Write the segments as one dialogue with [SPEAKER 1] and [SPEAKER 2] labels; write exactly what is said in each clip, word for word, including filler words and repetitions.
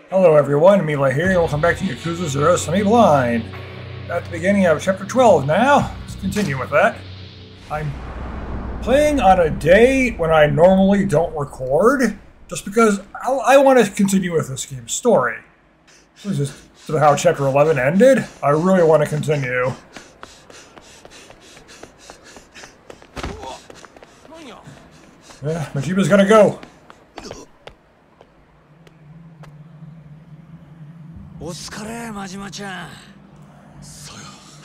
[SPEAKER 1] Hello everyone, Mila here, and welcome back to Yakuza Zero Semi-Blind. At the beginning of Chapter twelve now. Let's continue with that. I'm playing on a day when I normally don't record, just because I, I want to continue with this game's story. This is just how Chapter eleven ended. I really want to continue. Yeah, Majiba's gonna go.
[SPEAKER 2] お疲れ、真島ちゃん。
[SPEAKER 3] そうよ。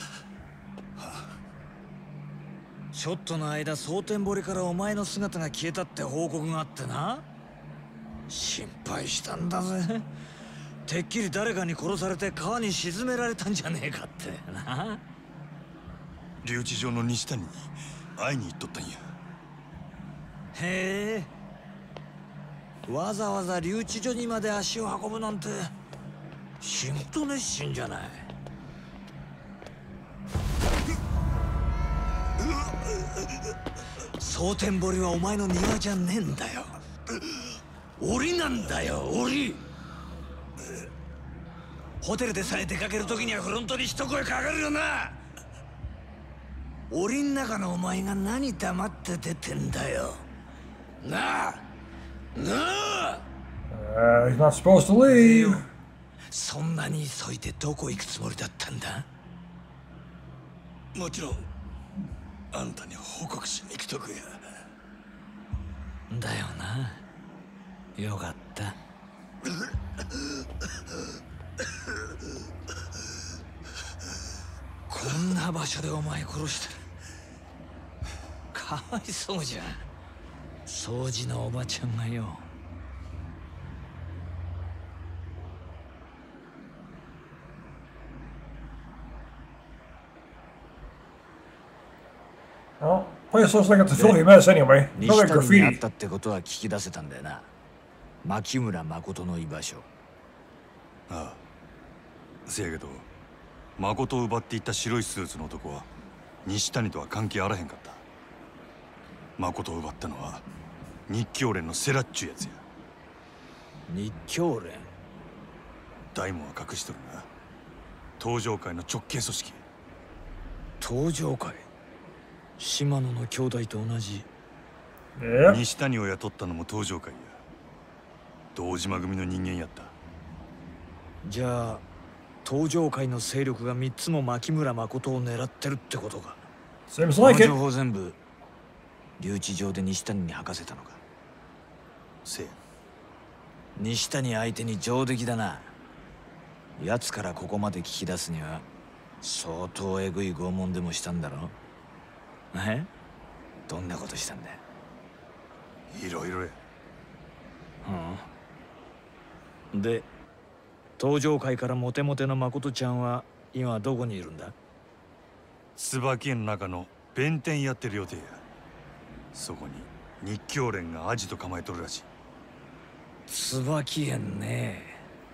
[SPEAKER 2] ちょっとの間、蒼天堀からお前の姿が消えたって報告があってな。心配したんだぜ。てっきり誰かに殺されて川に沈められたんじゃねえかってな。
[SPEAKER 3] 留置場の西谷に会いに行っとったんや。
[SPEAKER 2] へえ。わざわざ留置所にまで足を運ぶなんて。 仕事熱心じゃない。蒼天堀はお前の庭じゃねえんだよ。檻なんだよ、檻。ホテルでさえ出かけるときにはフロントに一声かかるよな。檻ん中のお前が何黙って出てんだよ。なあ、なあ。
[SPEAKER 1] Uh, he's not supposed to leave.
[SPEAKER 2] そんなに急いでどこ行くつもりだったんだ？
[SPEAKER 3] もちろんあんたに報告しに来とくや。
[SPEAKER 2] だよな。よかった。こんな場所でお前殺したらかわいそうじゃん。掃除のおばちゃんがよ。
[SPEAKER 1] Well, place looks like it's a filthy mess anyway. Look like
[SPEAKER 2] 西谷にあっ
[SPEAKER 1] graffiti.
[SPEAKER 2] たってことは聞き出せたんだよな。牧村誠の居場所。
[SPEAKER 3] ああ。せやけど、誠を奪っていった白いスーツの男は西谷とは関係あらへんかった。誠を奪ったのは日教連のセラっちゅうやつや。
[SPEAKER 2] 日教連。
[SPEAKER 3] 大門は隠しとるな。東上会の直系組織。
[SPEAKER 2] 東上会。 島野の兄弟と同じ。
[SPEAKER 1] Yep.
[SPEAKER 3] 西谷を雇ったのも東上会や。堂島組の人間やった。
[SPEAKER 2] じゃあ東上会の勢力が三つも牧村誠を狙ってるってことか。
[SPEAKER 1] Seems
[SPEAKER 2] この
[SPEAKER 1] like
[SPEAKER 2] 情
[SPEAKER 1] it.
[SPEAKER 2] 報全部留置場で西谷に吐かせたのか。
[SPEAKER 3] せや。
[SPEAKER 2] 西谷相手に上出来だな。奴からここまで聞き出すには相当えぐい拷問でもしたんだろ。 え？どんなことしたんだよ。
[SPEAKER 3] いろいろや。
[SPEAKER 2] うん。で、東上会からモテモテの誠ちゃんは今どこにいるんだ？
[SPEAKER 3] 椿園の中の弁天やってる予定や。そこに日教連がアジト構えとるらしい。
[SPEAKER 2] 椿園ね。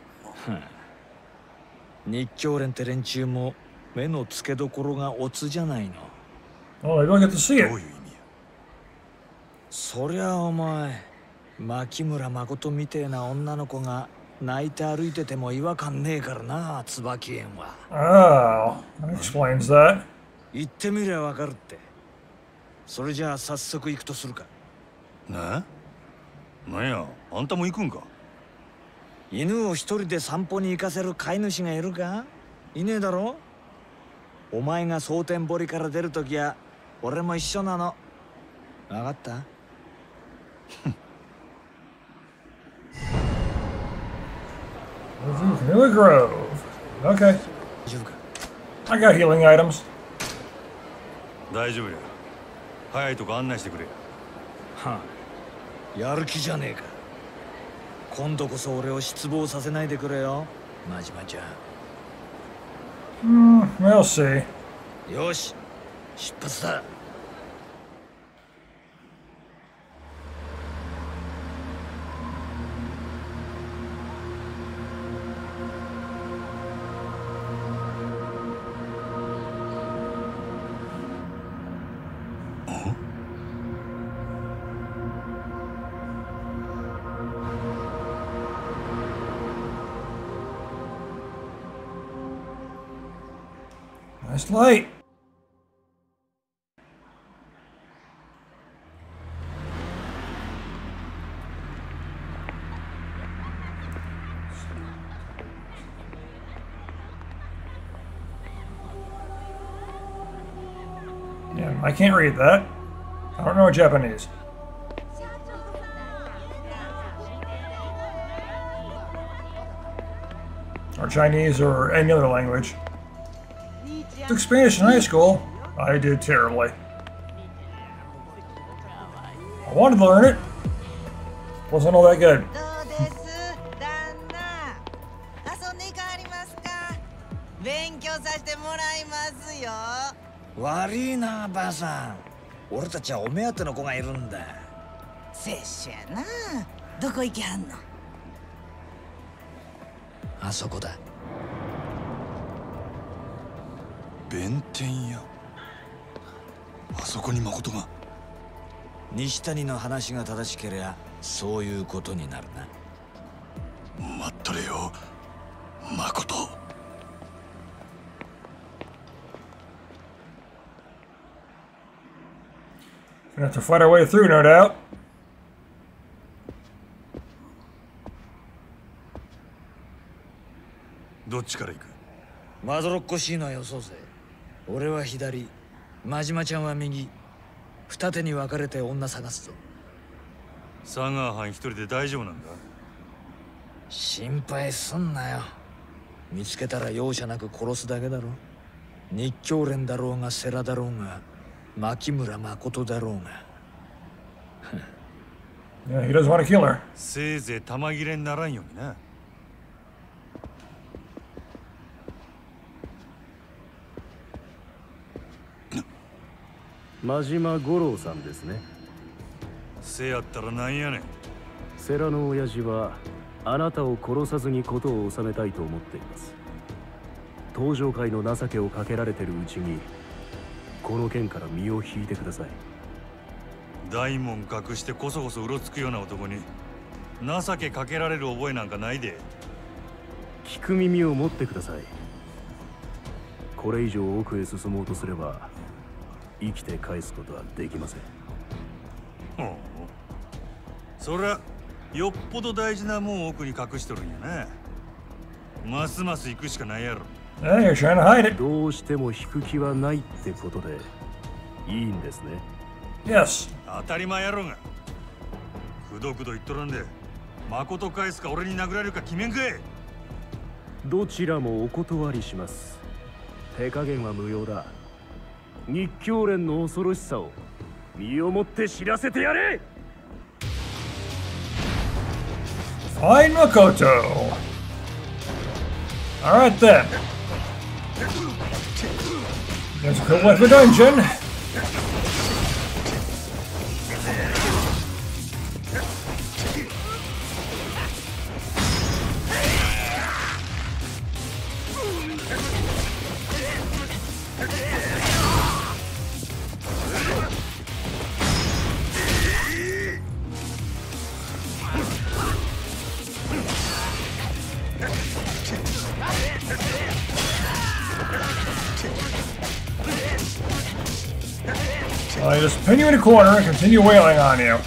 [SPEAKER 2] 日教連って連中も目の付けどころがオツじゃないの。
[SPEAKER 1] Oh, maybe I'll get to see
[SPEAKER 3] ど
[SPEAKER 1] it.
[SPEAKER 3] ういう意味や。
[SPEAKER 2] そりゃお前、牧村誠みてえな女の子が泣いて歩いてても違和感ねえからな、椿園は。
[SPEAKER 1] Oh, that explains that.
[SPEAKER 2] 言ってみりゃわかるって。それじゃあ早速行くとするか。
[SPEAKER 3] な？なんや、あんたも行くんか。
[SPEAKER 2] 犬を一人で散歩に行かせる飼い主がいるか？いねえだろ？お前が蒼天堀から出るときは俺も一緒なの。わかった？
[SPEAKER 1] Vanilla Grove. Okay.
[SPEAKER 2] 大丈夫か？
[SPEAKER 1] I got healing items.
[SPEAKER 3] 大丈夫や。早いとこ案内してくれ。
[SPEAKER 2] はあ、やる気じゃねえか。今度こそ俺を失望させないでくれよ、真島ちゃん。
[SPEAKER 1] Hmm, we'll see.
[SPEAKER 2] よし、出発だ。
[SPEAKER 1] Missed light. Yeah, I can't read that. I don't know Japanese. Or Chinese or any other language. Took Spanish in high school. I did terribly. I wanted to learn it. Wasn't all that good.
[SPEAKER 2] Worryな、ばあさん。俺たちはお目当ての子がいるんだ。
[SPEAKER 4] 拙者な。どこ行きはんの？
[SPEAKER 2] あそこだ。
[SPEAKER 3] 弁天屋。あそこに誠が。
[SPEAKER 2] 西谷の話が正しければそういうことになるな。
[SPEAKER 3] 待っとれよ、誠。
[SPEAKER 1] Gonna have to fight our way through, no doubt.
[SPEAKER 3] どっちから行く？
[SPEAKER 2] まどろっこしいのはよそうぜ。俺は左、真島ちゃんは右。二手に分かれて女探すぞ。
[SPEAKER 3] 佐川藩一人で大丈夫なんだ？
[SPEAKER 2] 心配すんなよ。見つけたら容赦なく殺すだけだろ。日教連だろうが世良だろうが牧村誠だろうが。
[SPEAKER 1] Yeah, he doesn't want to kill her.
[SPEAKER 3] せいぜい玉切れにならんようにな。
[SPEAKER 5] 真島五郎さんですね。
[SPEAKER 3] せやったらなんやねん。
[SPEAKER 5] 世良の親父はあなたを殺さずに事を収めたいと思っています。登場界の情けをかけられてるうちにこの件から身を引いてください。
[SPEAKER 3] 大門隠してこそこそうろつくような男に情けかけられる覚えなんかないで。
[SPEAKER 5] 聞く耳を持ってください。これ以上奥へ進もうとすれば生きて返すことはできません。
[SPEAKER 3] ほう、そりゃよっぽど大事なもんを奥に隠しとるんやな。ますます行くしかないやろ。
[SPEAKER 1] Hey, you're trying to hide it.
[SPEAKER 5] どうしても引く気はないってことでいいんですね。
[SPEAKER 1] Yes.
[SPEAKER 3] 当たり前やろが。くどくど言っとるんで誠返すか俺に殴られるか決めんかい。
[SPEAKER 5] どちらもお断りします。手加減は無用だ。日教連の恐ろしさを身をもって知らせてやれ。
[SPEAKER 1] Find Makoto. Alright then. Let's go with the dungeon. I just pin you in a corner and continue wailing on you.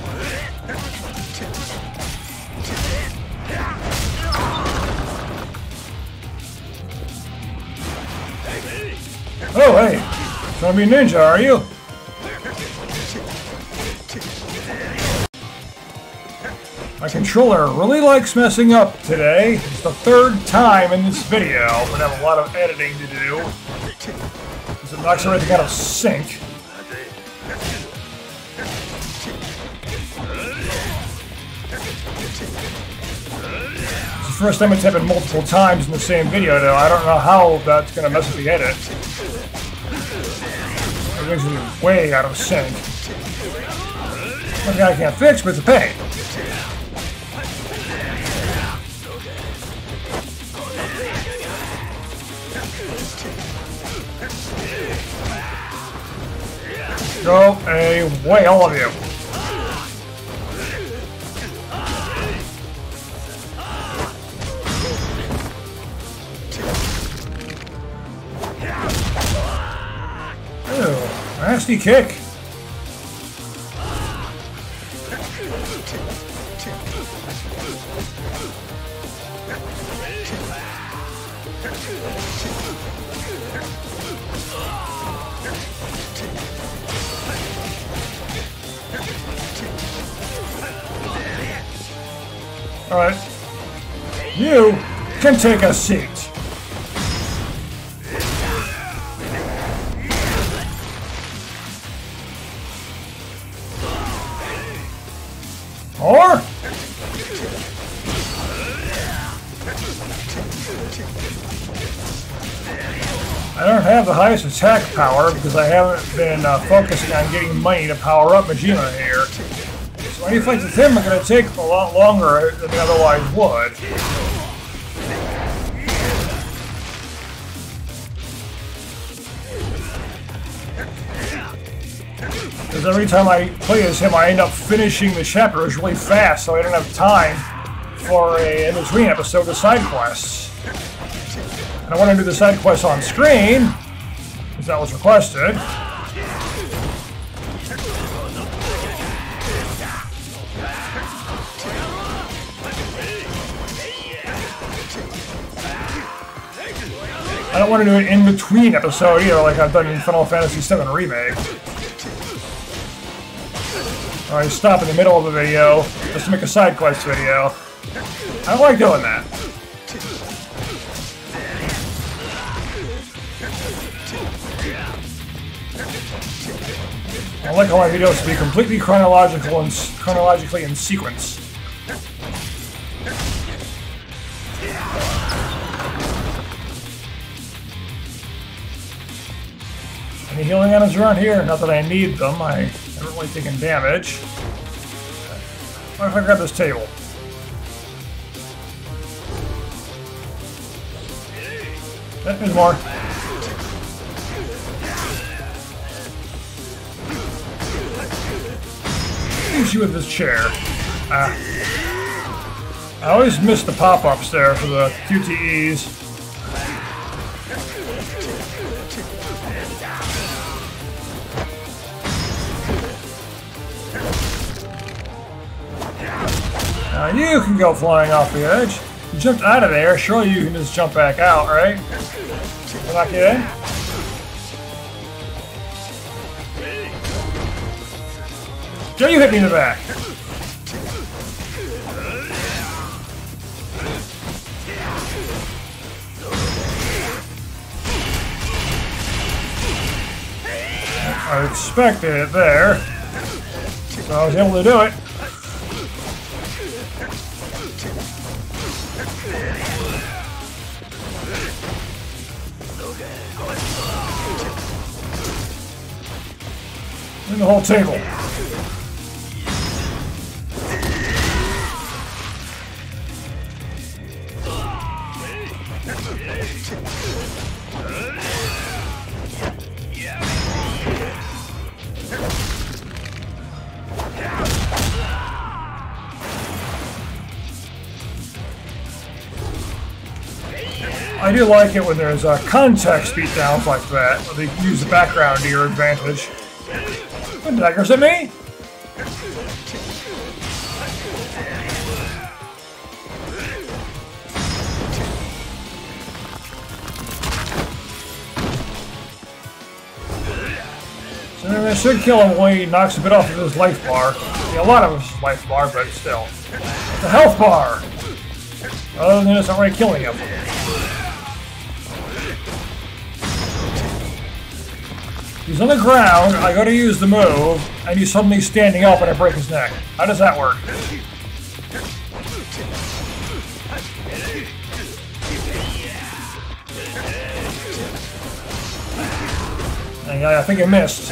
[SPEAKER 1] Oh, hey. Trying to be a ninja, are you? My controller really likes messing up today. It's the third time in this video, but I have a lot of editing to do. Because it knocks everything out of sync. It's the first time it's happened multiple times in the same video, though. I don't know how that's going to mess with the edit. Everything's way out of sync. Something I can't fix, but it's a pain. Go away, all of you. Nasty kick. Alright. You can take a seat. Or I don't have the highest attack power because I haven't been uh, focusing on getting money to power up Majima here. So any fights with him are going to take a lot longer than they otherwise would. Because every time I play as him, I end up finishing the chapters really fast, so I don't have time for a in-between episode of side quests. And I want to do the side quests on screen, because that was requested. I don't want to do an in-between episode either, like I've done in Final Fantasy seven Remake. Or I stop in the middle of the video just to make a side quest video. I don't like doing that. I like all my videos to be completely chronological and chronologically in sequence. Any healing items around here? Not that I need them. I haven't really taken damage. What if I grab this table? Eh, there's more. Leaves you with this chair. Ah. I always miss the pop-ups there for the Q T Es. Now you can go flying off the edge. You jumped out of there, surely you can just jump back out, right? Can I get in? Joe, you hit me in the back. I expected it there, so I was able to do it. In the whole table. I do like it when there's uh, context beatdowns like that, where they use the background to your advantage. What daggers at me? So I should kill him when he knocks a bit off of his life bar. I mean, a lot of his life bar, but still. The health bar! Other than it's already killing him. He's on the ground, I go to use the move, and he's suddenly standing up and I break his neck. How does that work? And I think I missed.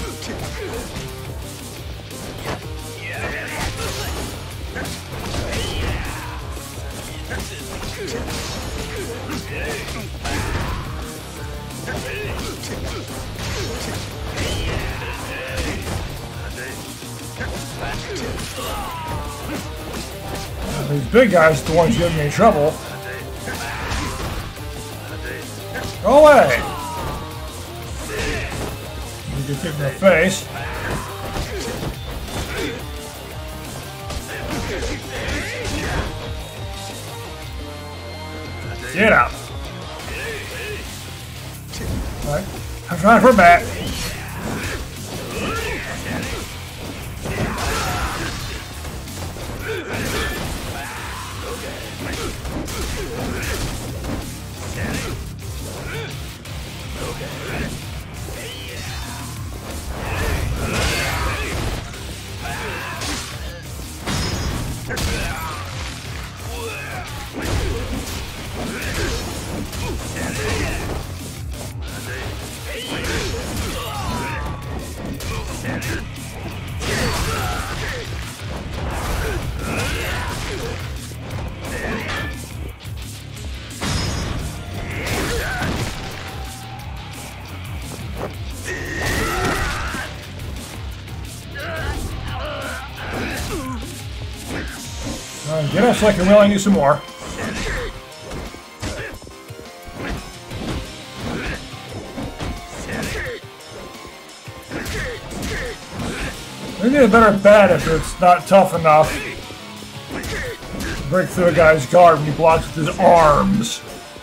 [SPEAKER 1] These big guys are the ones giving me trouble. Go away! Get hit in the face. Get out. Alright. I'm trying for a bat. Get us like I really need some more. We need a better bat if it's not tough enough. Break through a guy's guard when he blocks with his arms.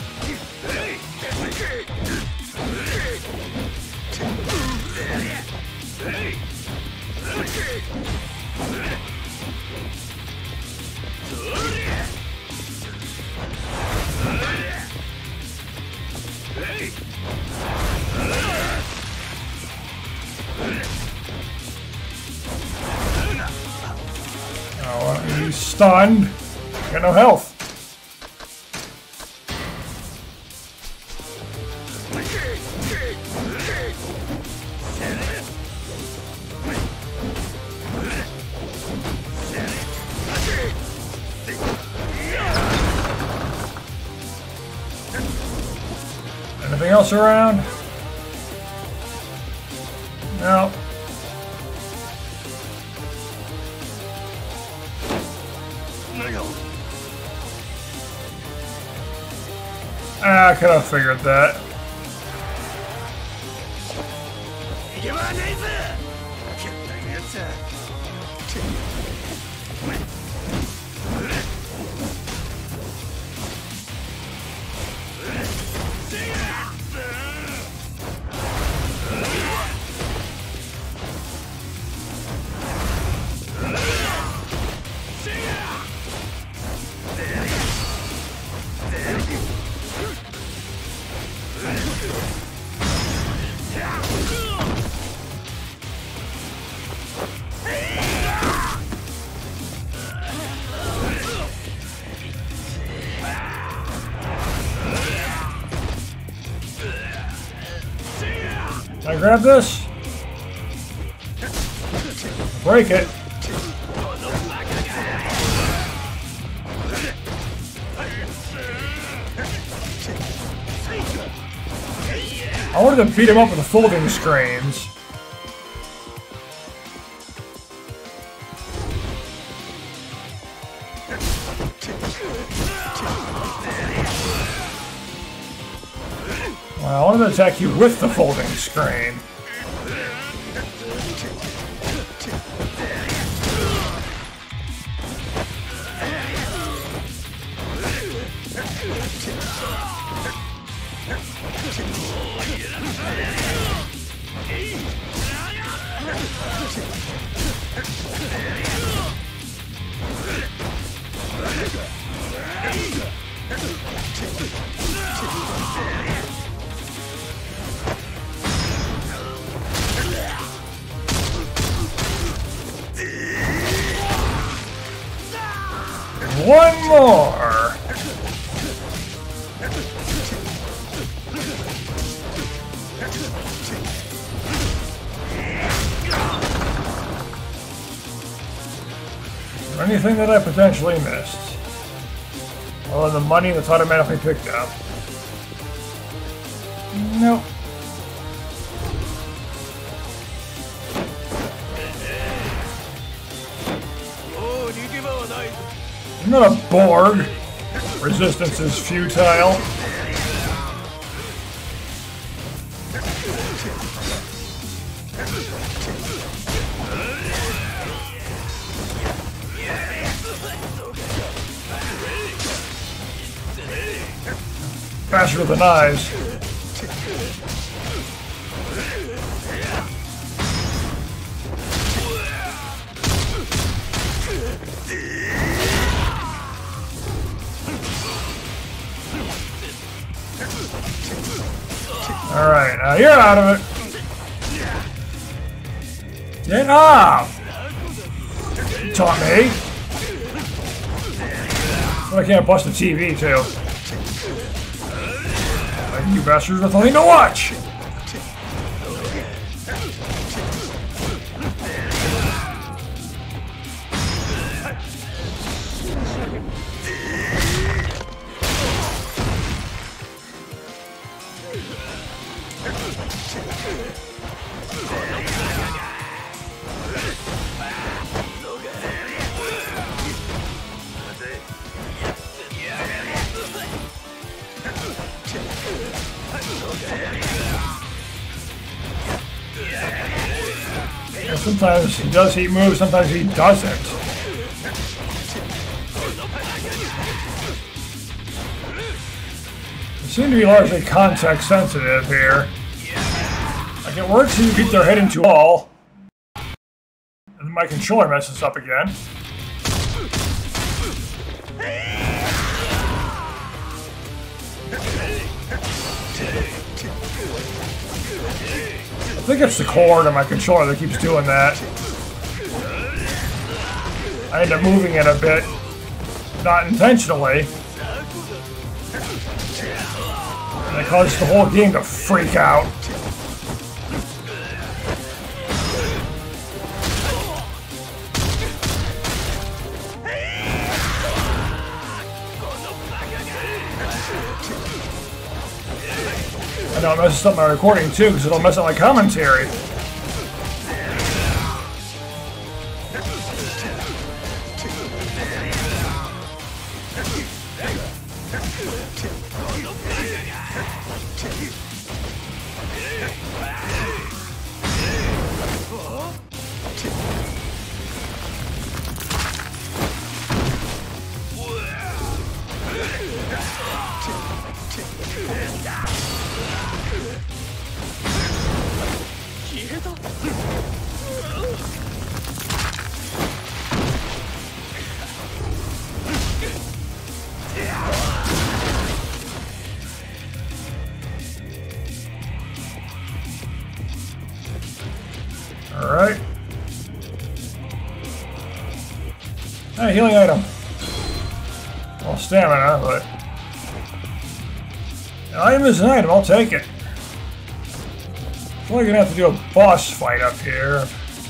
[SPEAKER 1] Oh, he's stunned. Got no health. Anything else around? No. Ah, I could have figured that. Can I grab this? Break it. I wanted to beat him up with the folding screens. Well, I wanted to attack you with the folding screen. One more! Anything that I potentially missed? Other than the money that's automatically picked up. Nope. I'm not a Borg. Resistance is futile. faster with the knives. Alright, now you're out of it. Get off! You taught me. Well, I can't bust the T V too. Like you bastards with nothing to watch! And sometimes he does heat moves, sometimes he doesn't. They seem to be largely context sensitive here. Like it works if you beat their head into a wall. And my controller messes up again. I think it's the cord on my controller that keeps doing that. I end up moving it a bit, not intentionally. And it causes the whole game to freak out. I know it messes up my recording too, because it'll mess up my commentary. Alright. Hey, healing item. Well, stamina, but... An item is an item, I'll take it. We're gonna have to do a boss fight up here.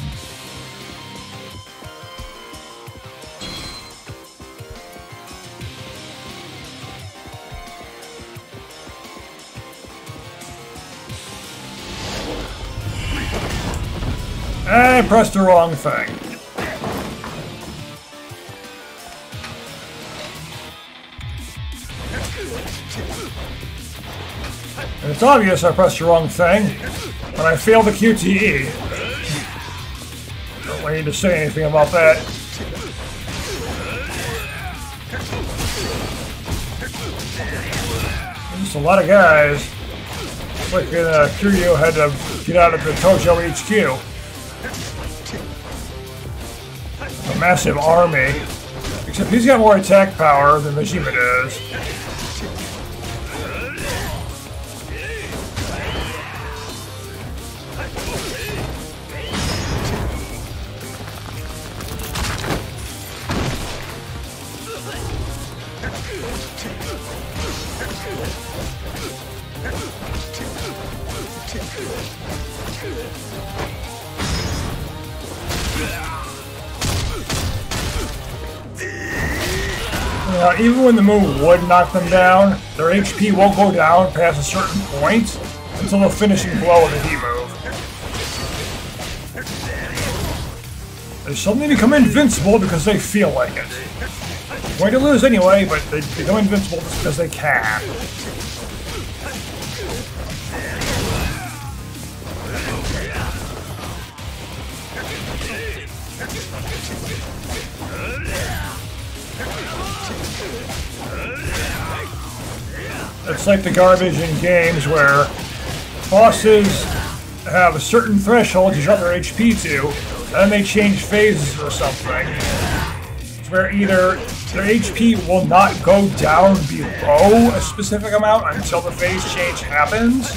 [SPEAKER 1] I pressed the wrong thing. And it's obvious I pressed the wrong thing, but I failed the Q T E. Don't need to say anything about that. There's a lot of guys. It's like uh, Kiryu had to get out of the Tojo H Q. A massive army. Except he's got more attack power than Majima does. Now, even when the move would knock them down, their H P won't go down past a certain point until the finishing blow of the heat move. They suddenly become invincible because they feel like it. They're going to lose anyway, but they become invincible just because they can. It's like the garbage in games where bosses have a certain threshold you drop their H P to, and then they change phases or something. It's where either their H P will not go down below a specific amount until the phase change happens.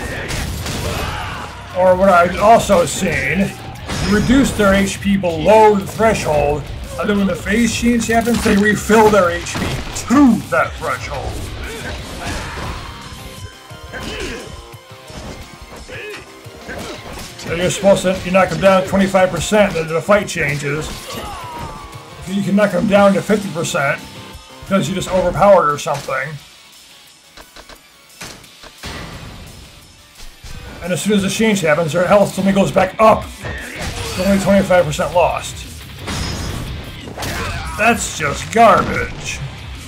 [SPEAKER 1] Or what I've also seen, you reduce their H P below the threshold, and then when the phase change happens, they refill their H P to that threshold. So you're supposed to, you knock them down twenty-five percent, then the fight changes. You can knock them down to fifty percent because you just overpowered or something. And as soon as the change happens, their health suddenly goes back up. It's only twenty-five percent lost. That's just garbage.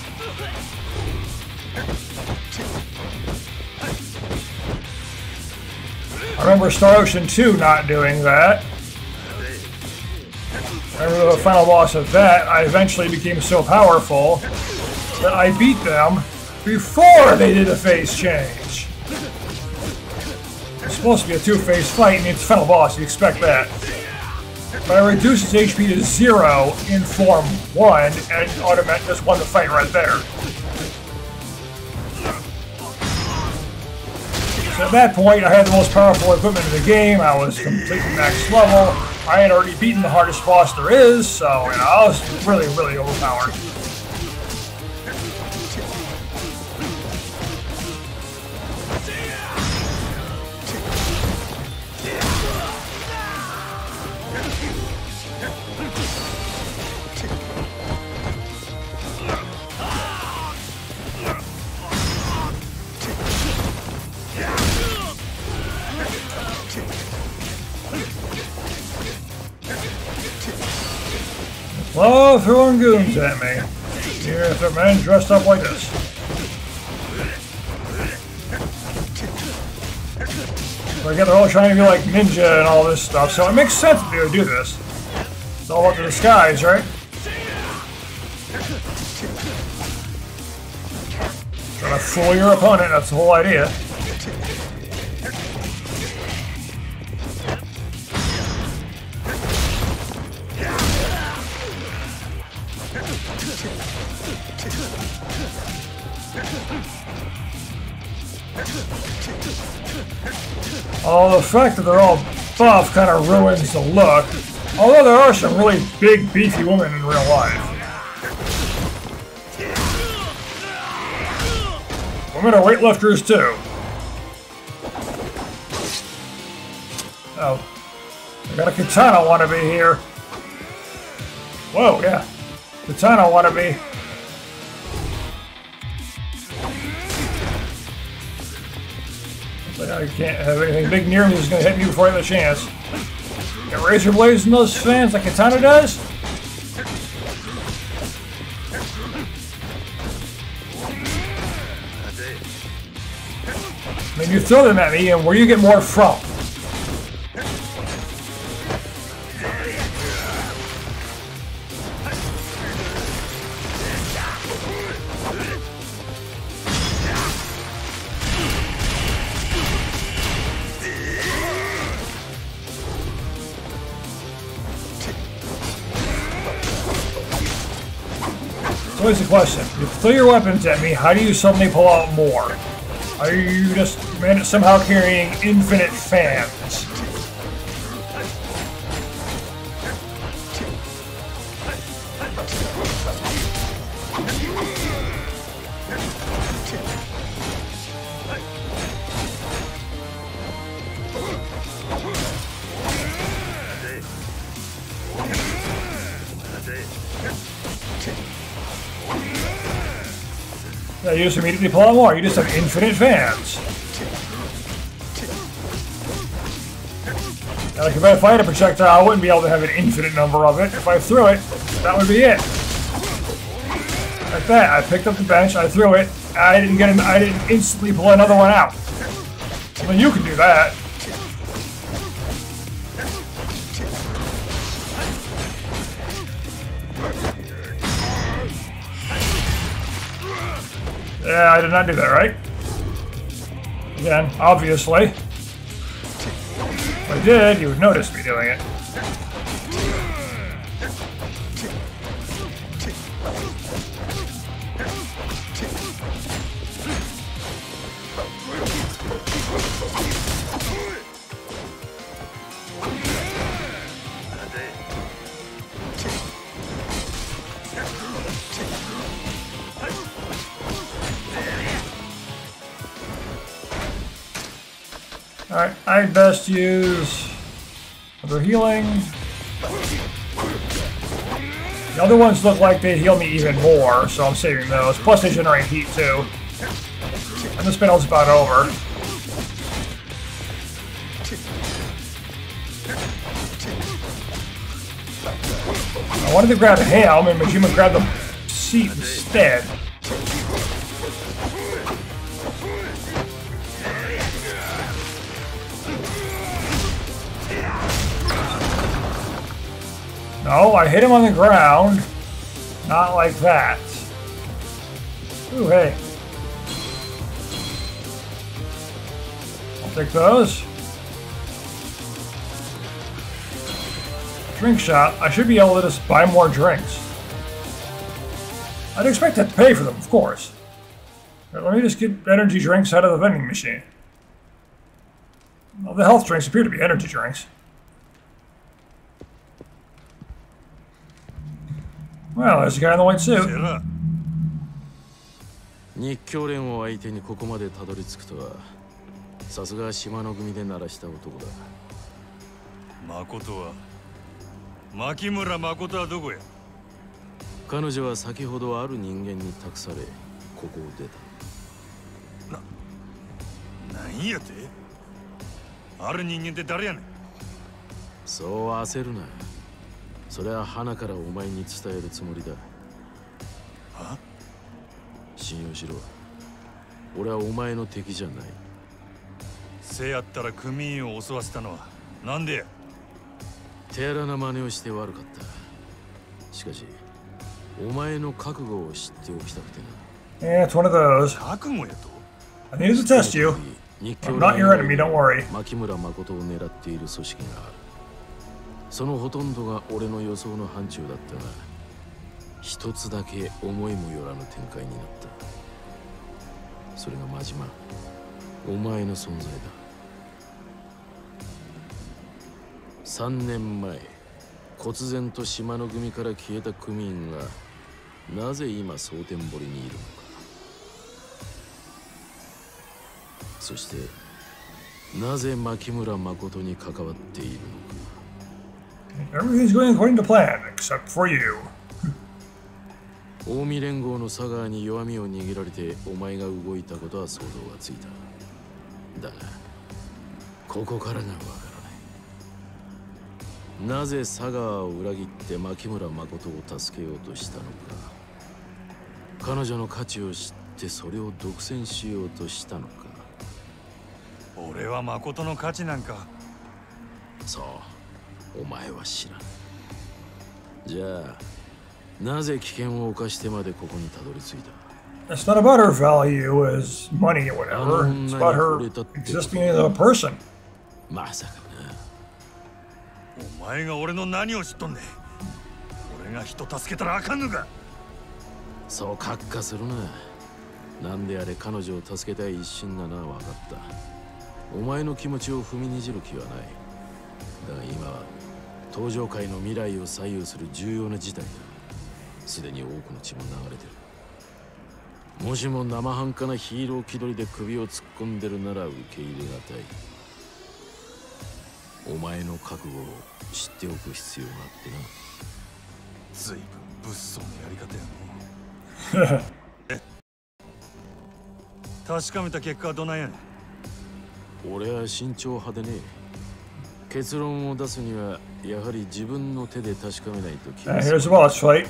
[SPEAKER 1] I remember Star Ocean two not doing that. I remember the final boss of that, I eventually became so powerful that I beat them before they did a phase change. It's supposed to be a two-phase fight, and it's the final boss, you expect that. But I reduced his H P to zero in Form one, and automatically just won the fight right there. So at that point, I had the most powerful equipment in the game, I was completely max level, I had already beaten the hardest boss there is, so you know, I was really, really overpowered. Love throwing goons at me. Here if a man dressed up like this. I get they're all trying to be like ninja and all this stuff, so it makes sense that they would do this. It's all about the disguise, right? Trying to fool your opponent, that's the whole idea. Oh, the fact that they're all buff kind of ruins the look. Although there are some really big, beefy women in real life. Women are weightlifters too. Oh. I got a katana wannabe here. Whoa, yeah. Katana wannabe. I can't have anything big near me that's going to hit me before I have a chance. Got razor blades in those fans like Katana does? I mean, you throw them at me, and where do you get more from? So here's the question. You throw your weapons at me, how do you suddenly pull out more? Are you just man, somehow carrying infinite fans? Yeah, you just immediately pull out more. You just have infinite fans. And like if I fired a projectile, I wouldn't be able to have an infinite number of it. If I threw it, that would be it. Like that. I picked up the bench, I threw it, I didn't get an, I didn't instantly pull another one out. I mean, you can do that. Yeah, I did not do that, right? Again, obviously. If I did, you would notice me doing it. Alright, I'd best use other healing. The other ones look like they heal me even more, so I'm saving those. Plus they generate heat too. And this battle's about over. I wanted to grab a helm, and Majima grabbed the seat instead. No, I hit him on the ground. Not like that. Ooh, hey. I'll take those. Drink shop. I should be able to just buy more drinks. I'd expect to pay for them, of course. But let me just get energy drinks out of the vending machine. Well, the health drinks appear to be energy drinks. Well, there's a guy in the white suit.
[SPEAKER 5] 日教連を相手にここまでたどり着くとは、さすが島の組で鳴らした男だ。
[SPEAKER 3] 誠は、牧村誠はどこや？
[SPEAKER 5] 彼女は先ほどある人間に託され、ここを出た。
[SPEAKER 3] な、なんやて？ある人間って誰やねん？
[SPEAKER 5] そう焦るな。それは花からお前に伝えるつもりだ。
[SPEAKER 3] は？
[SPEAKER 5] 信用しろ。俺はお前の敵じゃない。
[SPEAKER 3] せやったら組員を襲わせたのはなんでや？
[SPEAKER 5] 手荒な真似をして悪かった。しかし、お前の覚悟を知っておきたくてな。
[SPEAKER 1] Yeah, it's one of those.
[SPEAKER 3] 覚悟やと？
[SPEAKER 1] I need to test you. I'm not your enemy, don't worry.
[SPEAKER 5] 牧村誠を狙っている組織がある。そのほとんどが俺の予想の範疇だったが、一つだけ思いもよらぬ展開になった。それが真島、お前の存在だ。三年前、忽然と島の組から消えた組員が、なぜ今蒼天堀にいるのか。そして、なぜ牧村誠に関わっているのか。
[SPEAKER 1] Everything's going according to plan, except for you.
[SPEAKER 5] 近江連合の佐川に弱みを握られてお前が動いたことは想像がついた。だが、ここからがわからない。なぜ佐川を裏切って牧村誠を助けようとしたのか。彼女の価値を知ってそれを独占しようとしたのか。
[SPEAKER 3] 俺は誠の価値なんか。
[SPEAKER 5] そう。お前は知らん。じゃあ、なぜ危険を冒してまでここにたどり着いた？
[SPEAKER 1] It's not about her value as money or whatever. It's about her existing as a person.
[SPEAKER 5] まさかな。
[SPEAKER 3] お前が俺の何を知っとんねん。俺が人助けたらあかんのか？
[SPEAKER 5] そうカッカするな。なんであれ彼女を助けたい一心なのは分かった。お前の気持ちを踏みにじる気はない。だが今は登場界の未来を左右する重要な事態だ。すでに多くの血も流れてる。もしも生半可なヒーロー気取りで首を突っ込んでるなら受け入れがたい。お前の覚悟を知っておく必要があってな。
[SPEAKER 3] 随分物騒なやり方やの。え、確かめた結果はどないやね
[SPEAKER 5] ん。俺は慎重派でね。結論を出すにはやはり自分の手で確かめないと気がする。
[SPEAKER 1] Here's the boss fight.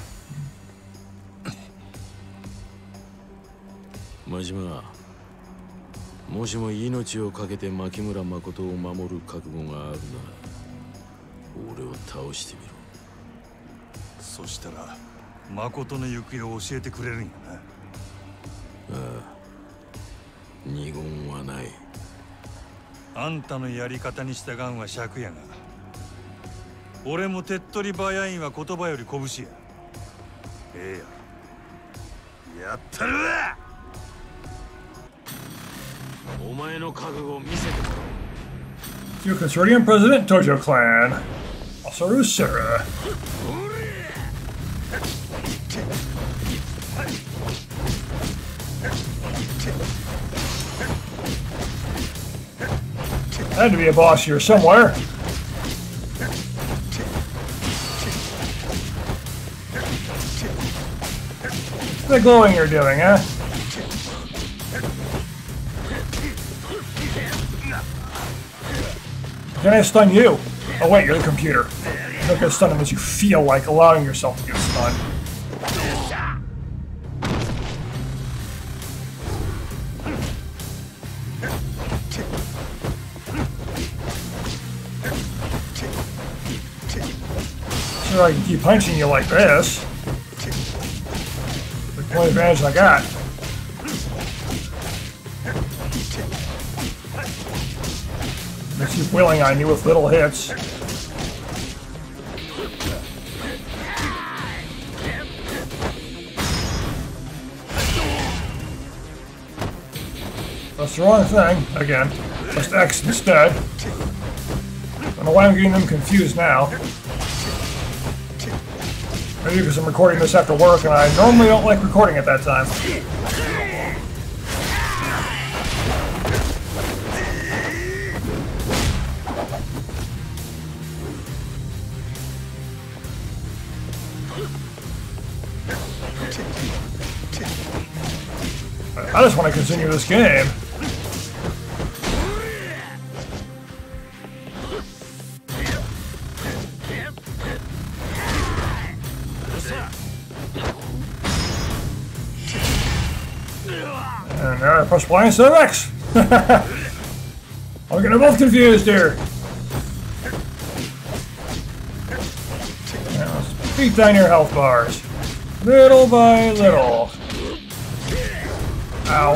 [SPEAKER 5] 真島、もしも命を懸けて牧村誠を守る覚悟があるなら俺を倒してみろ。
[SPEAKER 3] そしたら誠の行方を教えてくれるんやな。
[SPEAKER 5] ああ、二言はない。
[SPEAKER 3] あんたのやり方に従うんは尺やが、俺も手っ取り早いんは言葉より拳や。ええや、やったるわ。
[SPEAKER 5] お前の覚悟を見せてもらおう。
[SPEAKER 1] To Consortium President Tojo Clan. Asaru Sera. Had to be a boss here somewhere. What's the glowing you're doing, huh? Can I stun you? Oh wait, you're the computer. You're not gonna stun unless you feel like allowing yourself to get stunned. Sure, I can keep punching you like this. The only advantage I got. Makes you wheeling on you with little hits. That's the wrong thing. Again. Just X instead. I don't know why I'm getting them confused now. Maybe because I'm recording this after work and I normally don't like recording at that time. I just want to continue this game. And now I press Y instead of X. I'm getting both confused here. Now let's beat down your health bars. Little by little. Ow.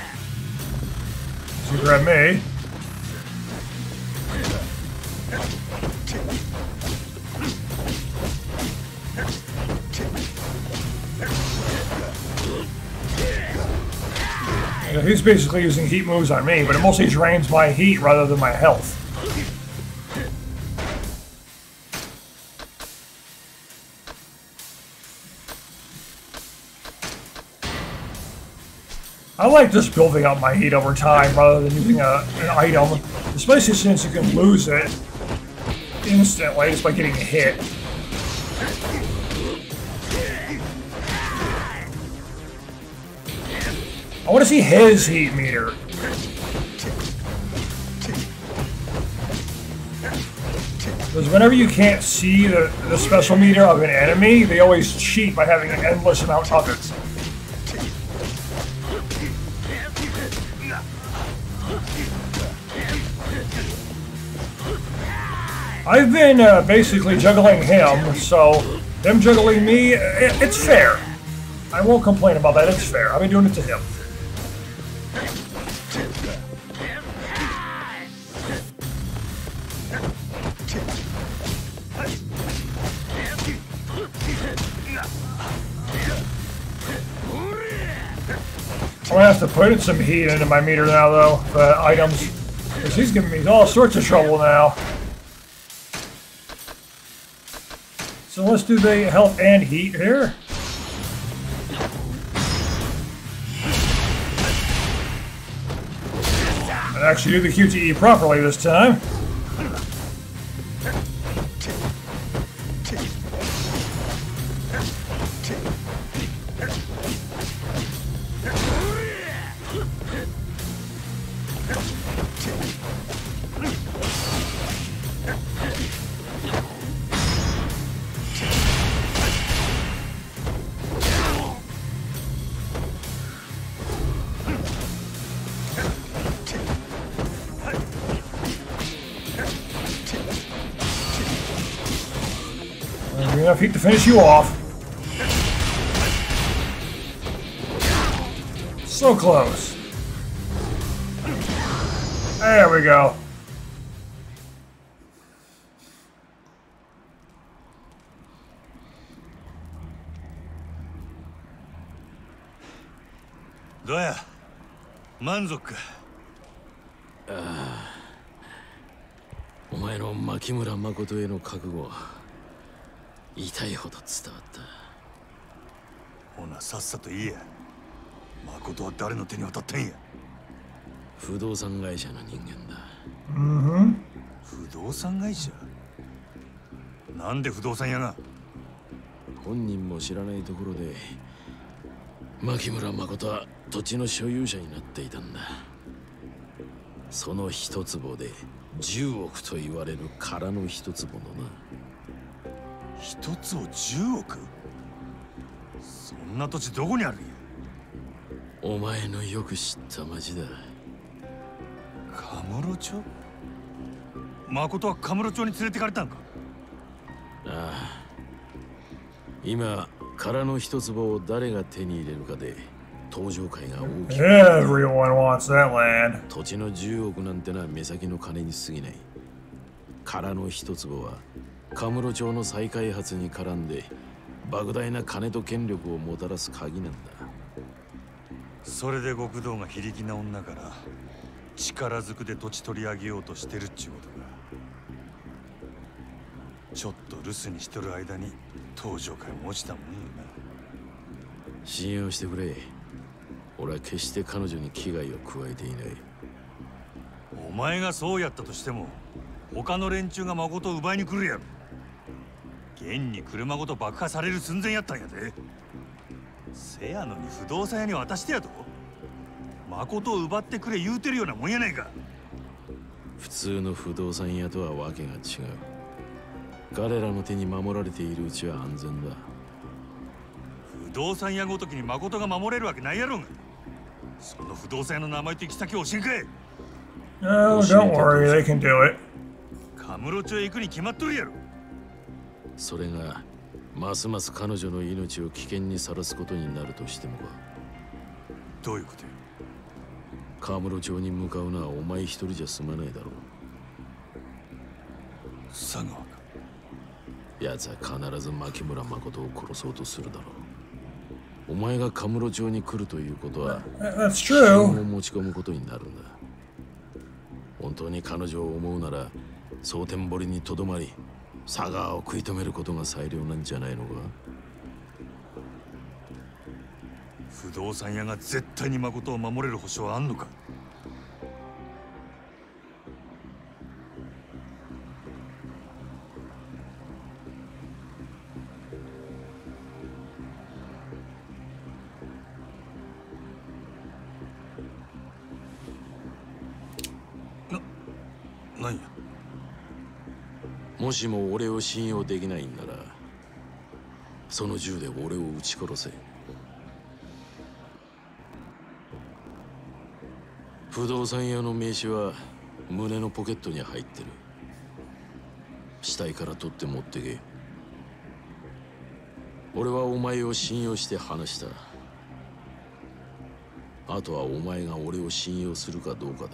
[SPEAKER 1] So you grab me. You know, he's basically using heat moves on me, but it mostly drains my heat rather than my health. I like just building up my heat over time rather than using a, an item, especially since you can lose it instantly just by getting hit. I want to see his heat meter. Because whenever you can't see the, the special meter of an enemy, they always cheat by having an endless amount of it. I've been uh, basically juggling him, so him juggling me, it, it's fair. I won't complain about that, it's fair. I've been doing it to him. I'm gonna have to put some heat into my meter now, though, for items. Because he's giving me all sorts of trouble now. So let's do the health and heat here. And actually do the Q T E properly this time. Enough heat to finish you off. So close. There we go.
[SPEAKER 3] どうや満足か。
[SPEAKER 6] ああ、お前の牧村誠への覚悟痛いほど伝わった。
[SPEAKER 3] ほなさっさと言えや。誠は誰の手に渡ったんや。
[SPEAKER 6] 不動産会社の人間だ。
[SPEAKER 1] Mm-hmm.
[SPEAKER 3] 不動産会社。なんで不動産屋が。
[SPEAKER 6] 本人も知らないところで牧村誠は土地の所有者になっていたんだ。その一坪でじゅうおくと言われる空の一坪のな。
[SPEAKER 3] 一つをじゅうおく。そんな土地どこにあるんや。
[SPEAKER 6] お前のよく知った町だ。
[SPEAKER 3] カムロ町。誠はカムロ町に連れてかれたんか。
[SPEAKER 6] ああ、今空の一坪を誰が手に入れるかで登場会が大きく。
[SPEAKER 1] Everyone wants that land.
[SPEAKER 6] 土地のじゅうおくなんてのは目先の金に過ぎない。空の一坪はカムロ町の再開発に絡んで莫大な金と権力をもたらす鍵なんだ。
[SPEAKER 3] それで極道が非力な女から力ずくで土地取り上げようとしてるっちゅうことか。ちょっと留守にしとる間に登場会も落ちたもんよな。
[SPEAKER 6] 信用してくれ。俺は決して彼女に危害を加えていない。
[SPEAKER 3] お前がそうやったとしても他の連中が誠を奪いに来るやろ。現に車ごと爆破される寸前やったんやで。せやのに不動産屋に渡してやと。誠を奪ってくれ言うてるようなもんやないか。
[SPEAKER 6] 普通の不動産屋とはわけが違う。彼らの手に守られているうちは安全だ。
[SPEAKER 3] 不動産屋ごときに誠が守れるわけないやろが。その不動産屋の名前と行き先を教えんかい。
[SPEAKER 1] No, don't worry, they can do it.
[SPEAKER 3] カムロ町へ行くに決まっとるやろ。
[SPEAKER 6] それがますます彼女の命を危険にさらすことになるとしてもか。
[SPEAKER 3] どういうことよ。
[SPEAKER 6] カムロ町に向かうのはお前一人じゃ済まないだろう。
[SPEAKER 3] 佐川か。
[SPEAKER 6] 奴は必ず牧村誠を殺そうとするだろう。お前がカムロ町に来るということは
[SPEAKER 1] That's
[SPEAKER 6] 死を
[SPEAKER 1] true.
[SPEAKER 6] 持ち込むことになるんだ。本当に彼女を思うなら蒼天堀にとどまり佐川を食い止めることが最良なんじゃないのか。
[SPEAKER 3] 不動産屋が絶対に誠を守れる保証はあんのか。な、なんや。
[SPEAKER 6] もしも俺を信用できないんならその銃で俺を撃ち殺せ。不動産屋の名刺は胸のポケットに入ってる。死体から取って持ってけ。俺はお前を信用して話した。あとはお前が俺を信用するかどうかだ。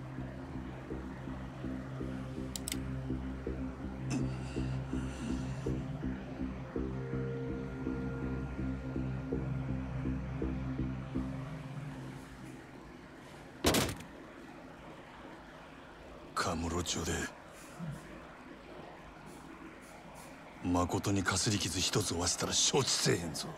[SPEAKER 3] カムロ町で誠にかすり傷一つ負わせたら承知せえへんぞ。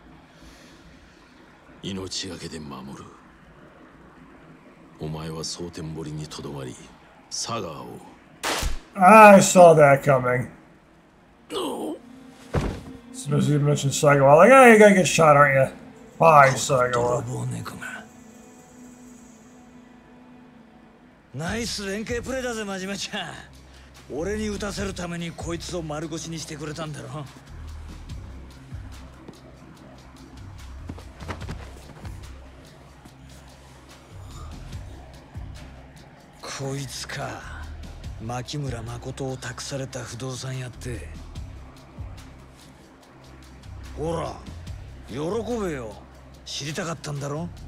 [SPEAKER 6] 命がけで守る。お前は蒼天堀にとどまり佐川を。
[SPEAKER 1] I saw that coming. As soon as you mentioned Sagawa, like, hey, you gotta get shot, aren't you? Bye,
[SPEAKER 2] 泥
[SPEAKER 1] Sagawa.
[SPEAKER 2] 棒猫が。ナイス連携プレーだぜ真島ちゃん。俺に撃たせるためにこいつを丸腰にしてくれたんだろ。こいつか。牧村誠を託された不動産屋って。ほら喜べよ。知りたかったんだろ。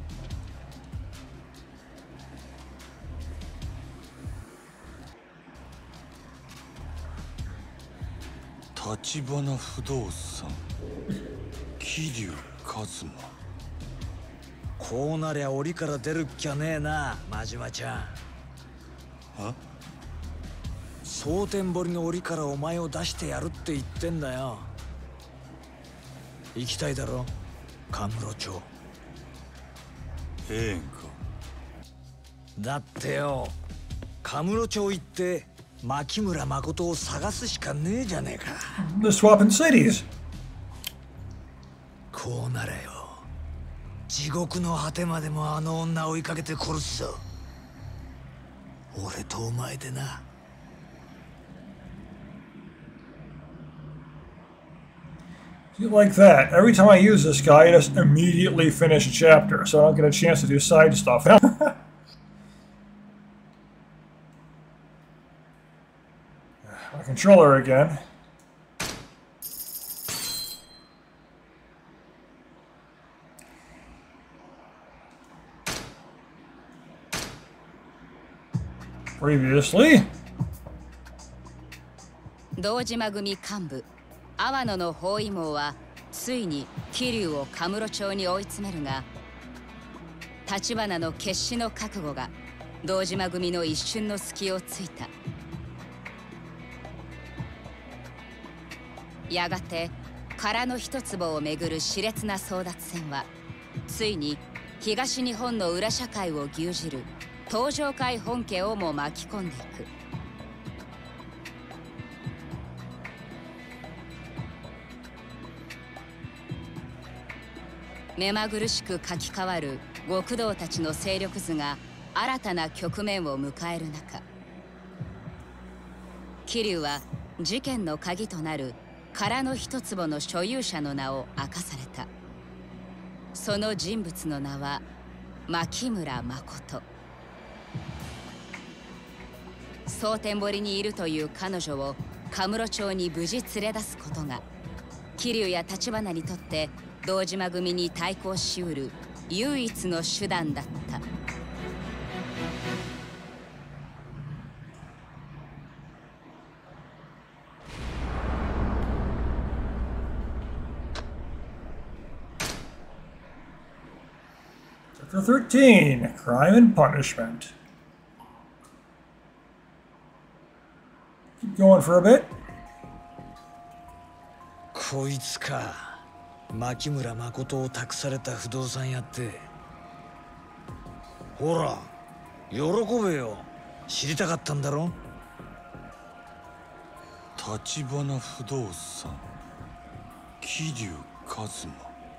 [SPEAKER 3] 立花不動産桐生一馬。
[SPEAKER 2] こうなりゃ檻から出るっきゃねえな、真島ちゃん。
[SPEAKER 3] は？
[SPEAKER 2] 蒼天堀の檻からお前を出してやるって言ってんだよ。行きたいだろ、カムロ町。
[SPEAKER 3] ええんか。
[SPEAKER 2] だってよ、カムロ町行って牧村誠を探すしかねえじゃねえか。
[SPEAKER 1] The swapping cities.
[SPEAKER 2] こうなれよ、地獄の果てまでもあの女追いかけて殺すぞ。俺とお前でな。
[SPEAKER 1] Like that. Every time I use this guy, I just immediately finish a chapter, so I don't get a chance to do side stuff. My controller again. Previously.
[SPEAKER 7] 堂島組幹部阿波野の包囲網はついに桐生をカムロ町に追い詰めるが、橘の決死の覚悟が堂島組の一瞬の隙をついた。やがて殻の一坪をめぐる熾烈な争奪戦はついに東日本の裏社会を牛耳る東上会本家をも巻き込んでいく。目まぐるしく書き換わる極道たちの勢力図が新たな局面を迎える中、桐生は事件の鍵となる殻の一坪の所有者の名を明かされた。その人物の名は牧村誠。蒼天堀にいるという彼女をカムロ町に無事連れ出すことが桐生や橘にとって堂島組に対抗しうる唯一の手段だった。
[SPEAKER 1] Chapter thirteen, Crime and Punishment. Keep going for a bit.
[SPEAKER 2] こいつか。牧村誠を託された不動産屋って。ほら喜べよ、知りたかったんだろ。
[SPEAKER 3] 橘不動産、桐生一馬。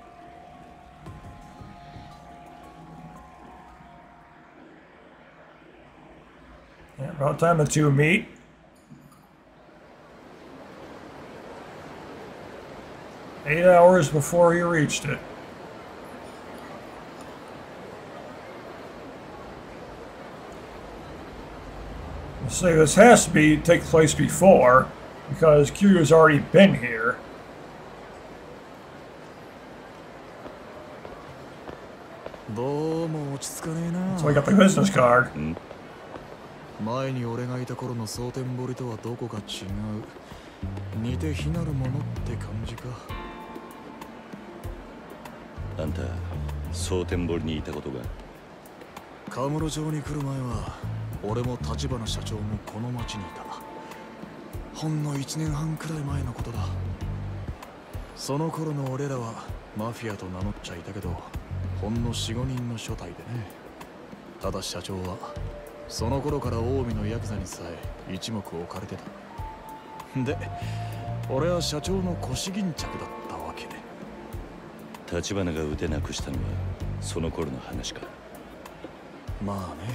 [SPEAKER 1] Yeah, about time the two meet. Eight hours before he reached it. Let's say this has to be take place before, because Kiryu's already been here.
[SPEAKER 8] どうも落ち着かねえな。
[SPEAKER 1] So I got the business card.
[SPEAKER 8] 前に俺がいた頃の蒼天堀とはどこか違う。似て非なるものって感じか。
[SPEAKER 9] あんた蒼天堀にいたことが。
[SPEAKER 8] カムロ町に来る前は俺も橘社長もこの町にいた。ほんの一年半くらい前のことだ。その頃の俺らはマフィアと名乗っちゃいたけど、ほんの四五人の所帯でね。ただ社長はその頃から近江のヤクザにさえ一目置かれてた。で俺は社長の腰巾着だったわけで。
[SPEAKER 9] 橘が腕なくしたのはその頃の話か。
[SPEAKER 8] まあね。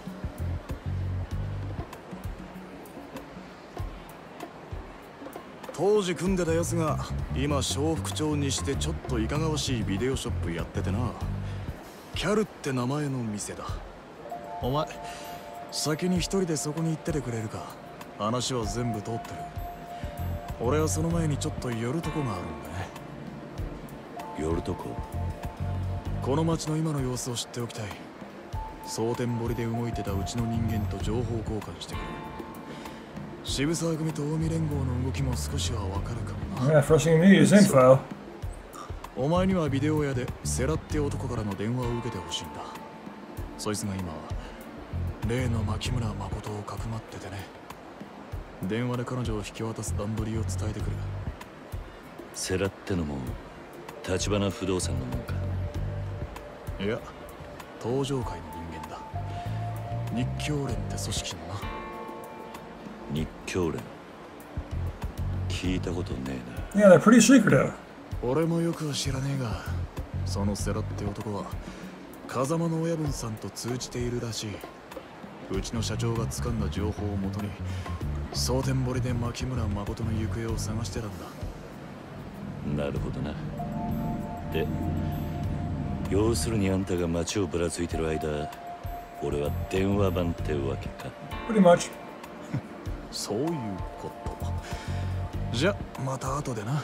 [SPEAKER 8] 当時組んでたやつが今小副長にしてちょっといかがわしいビデオショップやっててな。キャルって名前の店だ。お前先に一人でそこに行っててくれるか。話は全部通ってる。俺はその前にちょっと寄るとこがあるんだね。
[SPEAKER 9] 寄るとこ？
[SPEAKER 8] この町の今の様子を知っておきたい。蒼天堀で動いてたうちの人間と情報交換してくれ。渋沢組と近江連合の動きも少しはわかるかもな。
[SPEAKER 1] Yeah, first thing you need is info.
[SPEAKER 8] お前にはビデオ屋でセラって男からの電話を受けてほしいんだ。そいつが今例の牧村誠をかくまっててね。電話で彼女を引き渡す段取りを伝えてくる。
[SPEAKER 9] セラってのも橘不動産のもんか。
[SPEAKER 8] いや、東上会の人間だ。日教連って組織のな。
[SPEAKER 9] 日教連聞いたことね
[SPEAKER 1] えな。Yeah, they're pretty secretive.
[SPEAKER 8] 俺もよくは知らねえが、そのセラって男は風間の親分さんと通じているらしい。うちの社長が掴んだ情報をもとに蒼天堀で牧村誠の行方を探してたん
[SPEAKER 9] だ。なるほどな。で、要するにあんたが街をぶらついてる間、俺は電話番ってわけか。
[SPEAKER 1] Pretty much.
[SPEAKER 8] そういうこと。じゃ、また後でな。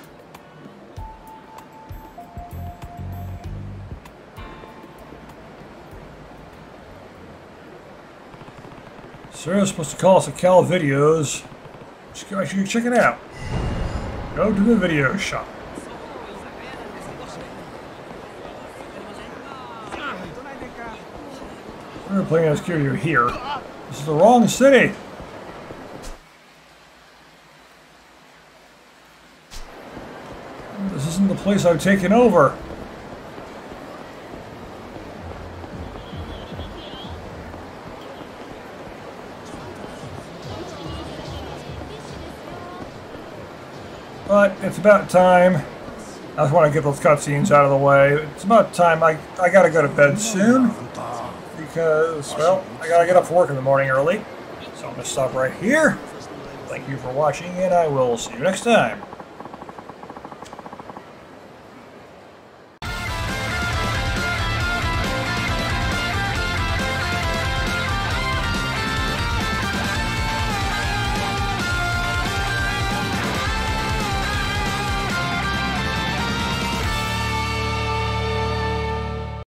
[SPEAKER 1] Sarah's supposed to call us at Cal Videos. I should check it out. Go to the video shop. We're playing as Kiryu here. This is the wrong city. This isn't the place I've taken over. But it's about time. I just want to get those cutscenes out of the way. It's about time. I, I gotta go to bed soon. Because, well, I gotta get up for work in the morning early. So I'm gonna stop right here. Thank you for watching, and I will see you next time.